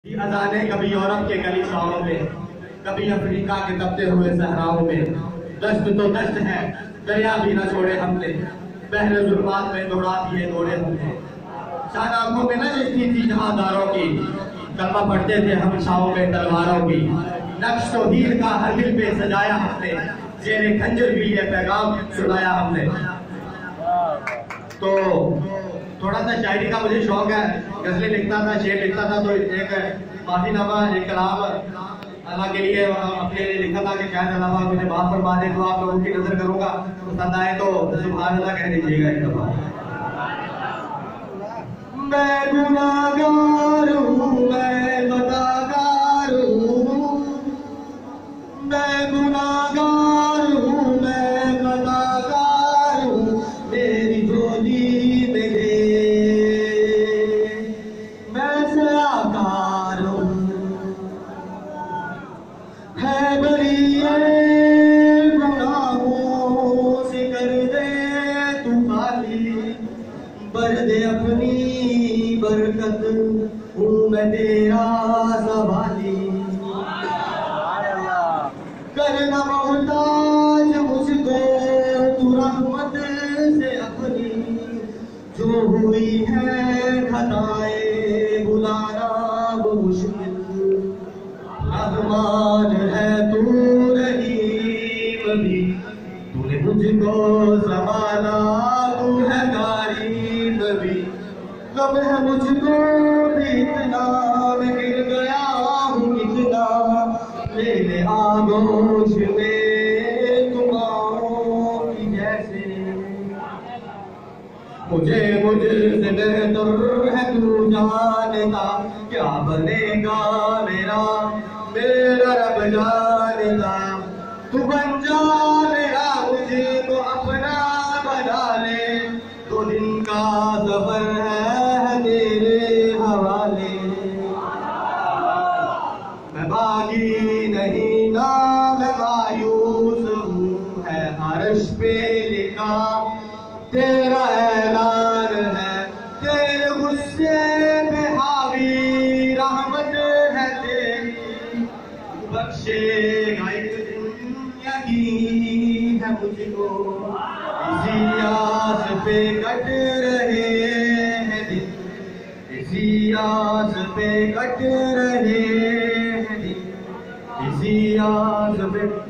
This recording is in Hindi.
अजाने कभी यूरोप के गलीचाओं में, कभी अफ्रीका के तपते हुए सहराओं में। दस्त तो दस्त है, दरिया भी न छोड़े हमने, बहरे जुल्मात में दौड़ा दिए दौड़े हमने। शान आंखों में न जिसकी थी जहादारों की, कलमा पढ़ते थे हम छाओं में तलवारों की। नक्श तो हीर का हर दिल पे सजाया हमने, जेरे खंजर भी ये पैगाम सुनाया हमने। तो थोड़ा सा शायरी का मुझे शौक है, गजलें लिखता था, शेर लिखता था। तो एक माफीनामा, एक कलाम अल्लाह के लिए अपने लिए लिखा था कि शायद अल्लाह मुझे माफ फरमा दे। तो आप लोगों की नजर करूंगा, पसंद आए तो सुभान अल्लाह कह दीजिएगा एक दफा। मैं गुनाहगार हूँ, मैं गुनाहगार हूँ, मैं गुनाहगार हूँ, मैं गुनाहगार हूँ। मेरी झोली है बड़ी गुनाहों से कर दे तू खाली, भर दे अपनी बरकत, हूँ मैं तेरा सवाली। करना मोहताज मुझको तू रहमत से अपनी, जो हुई है खताएं बुलाना वो मुश्किल। रहमान है तू रहीम भी, तूने मुझको संभाला, तू है गरीब भी। गम है मुझको भी इतना, मैं गिर गया हूँ कितना, मेरे आगोश में तुम आओ की जैसे। मुझे मुझसे बेहतर है तू जानता, क्या बनेगा मेरा मेरा रब जानता। तू बन जा मेरा, मुझे तो अपना बना ले, दो दिन का सफर है तेरे हवाले। मैं बागी नहीं ना मैं मायूस हूँ, है अर्श पे लिखा तेरा ऐलान है। तेरे गुस्से पे हावी रहमत है तेरी, बख्शेगा एक दिन यकीन है मुझको। इसी आस पे कट रहे हैं दिन, इसी आस पे कट रहे हैं दिन, इसी आस पे